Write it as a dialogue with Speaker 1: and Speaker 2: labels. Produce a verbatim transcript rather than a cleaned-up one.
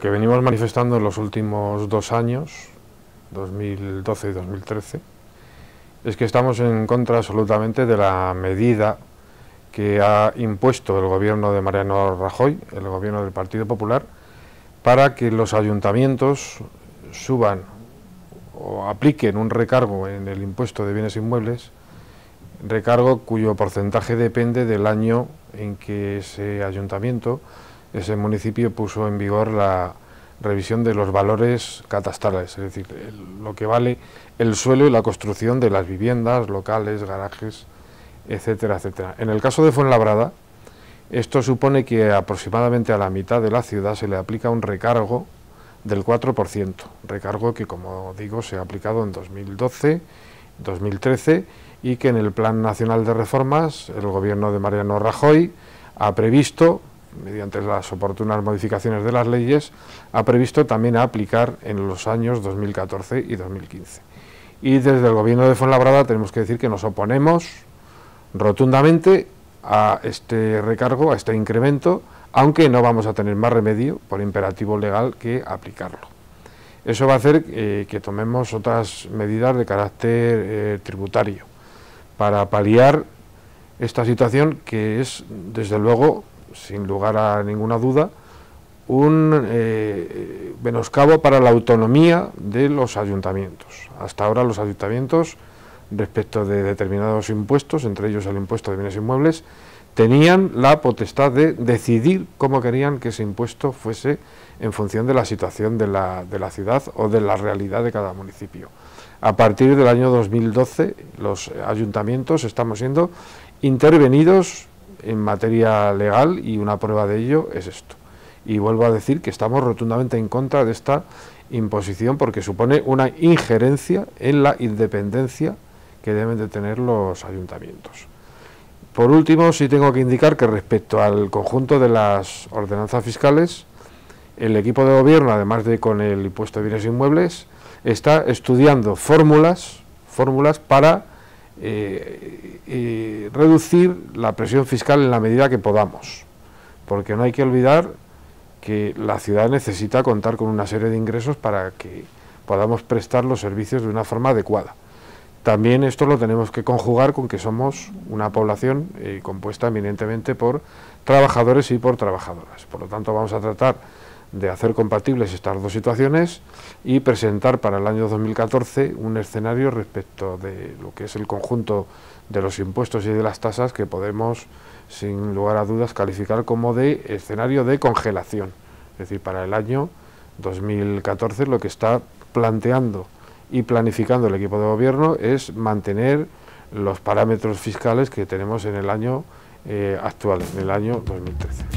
Speaker 1: que venimos manifestando en los últimos dos años, dos mil doce y dos mil trece, es que estamos en contra absolutamente de la medida que ha impuesto el gobierno de Mariano Rajoy, el gobierno del Partido Popular, para que los ayuntamientos suban o apliquen un recargo en el impuesto de bienes inmuebles, recargo cuyo porcentaje depende del año en que ese ayuntamiento, ese municipio puso en vigor la revisión de los valores catastrales, es decir, el, lo que vale el suelo y la construcción de las viviendas, locales, garajes, etcétera, etcétera. En el caso de Fuenlabrada, esto supone que aproximadamente a la mitad de la ciudad se le aplica un recargo del cuatro por ciento, recargo que, como digo, se ha aplicado en dos mil doce, dos mil trece y que en el Plan Nacional de Reformas el gobierno de Mariano Rajoy ha previsto, mediante las oportunas modificaciones de las leyes, ha previsto también aplicar en los años dos mil catorce y dos mil quince. Y desde el gobierno de Fuenlabrada tenemos que decir que nos oponemos rotundamente a este recargo, a este incremento, aunque no vamos a tener más remedio por imperativo legal que aplicarlo. Eso va a hacer eh, que tomemos otras medidas de carácter eh, tributario para paliar esta situación que es, desde luego, sin lugar a ninguna duda, un eh, menoscabo para la autonomía de los ayuntamientos. Hasta ahora los ayuntamientos, respecto de determinados impuestos, entre ellos el impuesto de bienes inmuebles, tenían la potestad de decidir cómo querían que ese impuesto fuese en función de la situación de la, de la ciudad o de la realidad de cada municipio. A partir del año dos mil doce, los ayuntamientos estamos siendo intervenidos en materia legal y una prueba de ello es esto. Y vuelvo a decir que estamos rotundamente en contra de esta imposición porque supone una injerencia en la independencia que deben de tener los ayuntamientos. Por último, sí tengo que indicar que respecto al conjunto de las ordenanzas fiscales, el equipo de gobierno, además de con el impuesto de bienes inmuebles, está estudiando fórmulas, fórmulas para eh, eh, reducir la presión fiscal en la medida que podamos, porque no hay que olvidar que la ciudad necesita contar con una serie de ingresos para que podamos prestar los servicios de una forma adecuada. También esto lo tenemos que conjugar con que somos una población eh, compuesta eminentemente por trabajadores y por trabajadoras. Por lo tanto, vamos a tratar de hacer compatibles estas dos situaciones y presentar para el año dos mil catorce un escenario respecto de lo que es el conjunto de los impuestos y de las tasas que podemos, sin lugar a dudas, calificar como de escenario de congelación. Es decir, para el año dos mil catorce lo que está planteando y planificando el equipo de gobierno es mantener los parámetros fiscales que tenemos en el año eh, actual, en el año dos mil trece.